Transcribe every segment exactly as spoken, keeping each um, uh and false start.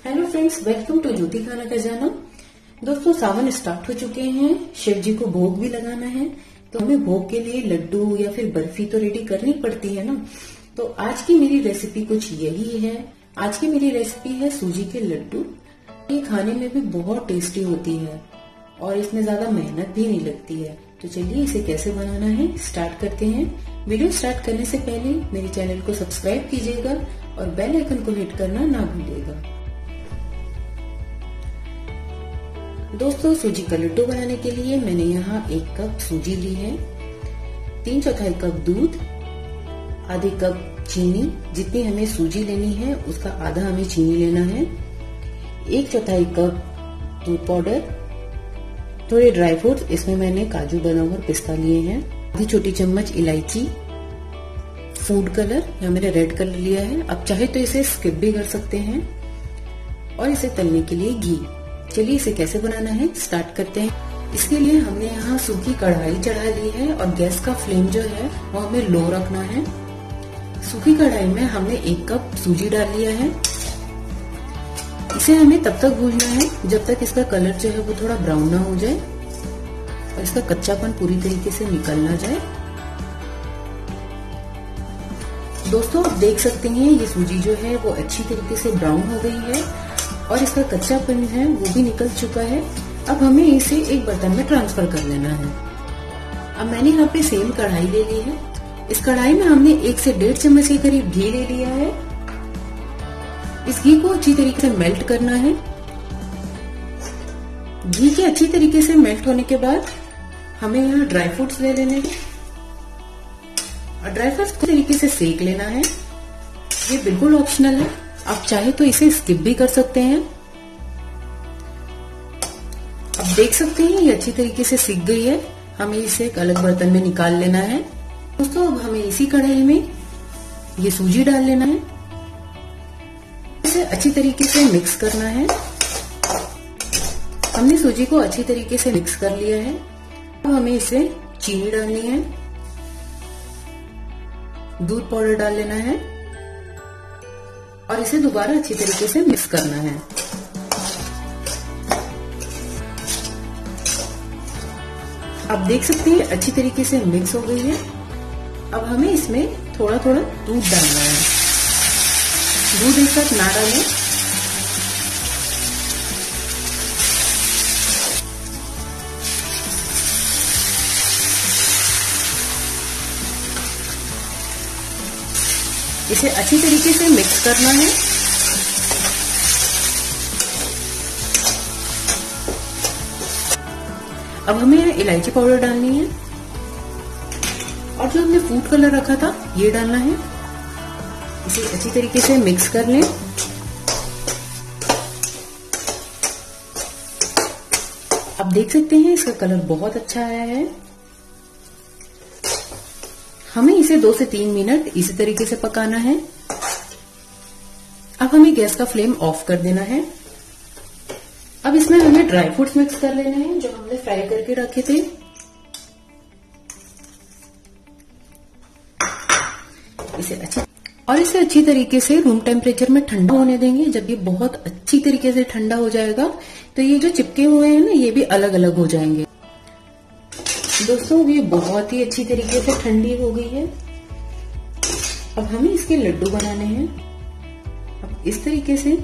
Hello friends, welcome to Jyoti Khana Khazana. दोस्तों, सावन start हो चुके हैं, शिव जी को भोग भी लगाना है, तो हमें भोग के लिए लड्डू या फिर बर्फी तो रेडी करनी पड़ती है ना। तो आज की मेरी रेसिपी कुछ यही है। आज की मेरी रेसिपी है सूजी के लड्डू। ये खाने में भी बहुत टेस्टी होती है और इसमें ज्यादा मेहनत भी नहीं लगती है। तो चलिए इसे कैसे बनाना है स्टार्ट करते हैं। वीडियो स्टार्ट करने से पहले मेरे चैनल को सब्सक्राइब कीजिएगा और बेल आइकन को हिट करना ना भूलिएगा। दोस्तों, सूजी का लड्डू बनाने के लिए मैंने यहाँ एक कप सूजी ली है, तीन चौथाई कप दूध, आधे कप चीनी। जितनी हमें सूजी लेनी है उसका आधा हमें चीनी लेना है, एक चौथाई कप दूध पाउडर, थोड़े ड्राई फ्रूट्स, इसमें मैंने काजू बादाम और पिस्ता लिए हैं, आधी छोटी चम्मच इलायची, फूड कलर या मैंने रेड कलर लिया है। आप चाहे तो इसे स्किप भी कर सकते हैं, और इसे तलने के लिए घी। चलिए इसे कैसे बनाना है स्टार्ट करते हैं। इसके लिए हमने यहाँ सूखी कढ़ाई चढ़ा ली है और गैस का फ्लेम जो है वो हमें लो रखना है। सूखी कढ़ाई में हमने एक कप सूजी डाल लिया है। इसे हमें तब तक भूनना है जब तक इसका कलर जो है वो थोड़ा ब्राउन ना हो जाए और इसका कच्चापन पूरी तरीके से निकल ना जाए। दोस्तों, आप देख सकते हैं ये सूजी जो है वो अच्छी तरीके से ब्राउन हो गई है और इसका कच्चापन है वो भी निकल चुका है। अब हमें इसे एक बर्तन में ट्रांसफर कर लेना है। अब मैंने यहाँ पे सेम कढ़ाई ले ली है। इस कढ़ाई में हमने एक से डेढ़ चम्मच के करीब घी ले लिया है। इस घी को अच्छी तरीके से मेल्ट करना है। घी के अच्छी तरीके से मेल्ट होने के बाद हमें यहाँ ड्राई फ्रूट्स ले लेने हैं और ड्राई फ्रूट्स को तरीके से सेक लेना है। ये बिल्कुल ऑप्शनल है, आप चाहे तो इसे स्किप भी कर सकते हैं। अब देख सकते हैं ये अच्छी तरीके से सीख गई है। हमें इसे एक अलग बर्तन में निकाल लेना है। दोस्तों, अब हमें इसी कढ़ाई में ये सूजी डाल लेना है। इसे अच्छी तरीके से मिक्स करना है। हमने सूजी को अच्छी तरीके से मिक्स कर लिया है। अब हमें इसे चीनी डालनी है, दूध पाउडर डाल लेना है और इसे दोबारा अच्छी तरीके से मिक्स करना है। आप देख सकते हैं अच्छी तरीके से मिक्स हो गई है। अब हमें इसमें थोड़ा थोड़ा दूध डालना है। दूध एक साथ ना डालें। इसे अच्छी तरीके से मिक्स करना है। अब हमें यहाँ इलायची पाउडर डालनी है और जो हमने फूड कलर रखा था ये डालना है। इसे अच्छी तरीके से मिक्स कर लें। आप देख सकते हैं इसका कलर बहुत अच्छा आया है। हमें इसे दो से तीन मिनट इसी तरीके से पकाना है। अब हमें गैस का फ्लेम ऑफ कर देना है। अब इसमें हमें ड्राई फ्रूट्स मिक्स कर लेने हैं जो हमने फ्राई करके रखे थे। इसे अच्छी और इसे अच्छी तरीके से रूम टेम्परेचर में ठंडा होने देंगे। जब ये बहुत अच्छी तरीके से ठंडा हो जाएगा तो ये जो चिपके हुए हैं ना ये भी अलग अलग हो जाएंगे। दोस्तों, ये बहुत ही अच्छी तरीके से ठंडी हो गई है। अब हमें इसके लड्डू बनाने हैं। अब इस तरीके से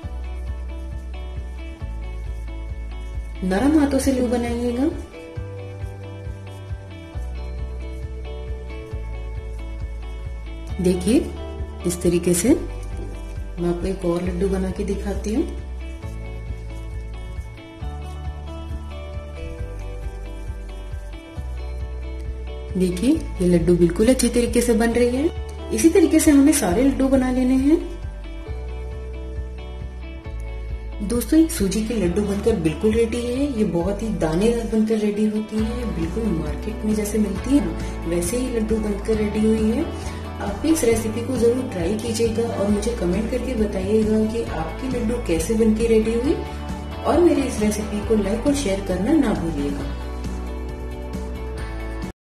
नरम हाथों से लड्डू बनाइएगा। देखिए इस तरीके से। मैं आपको एक और लड्डू बना के दिखाती हूँ। देखिए ये लड्डू बिल्कुल अच्छी तरीके से बन रही है। इसी तरीके से हमें सारे लड्डू बना लेने हैं। दोस्तों, ये सूजी के लड्डू बनकर बिल्कुल रेडी है। ये बहुत ही दानेदार बनकर रेडी होती है, बिल्कुल मार्केट में जैसे मिलती है ना वैसे ही लड्डू बनकर रेडी हुई है। आप भी इस रेसिपी को जरूर ट्राई कीजिएगा और मुझे कमेंट करके बताइएगा कि आपकी लड्डू कैसे बनके रेडी हुई। और मेरी इस रेसिपी को लाइक और शेयर करना ना भूलिएगा।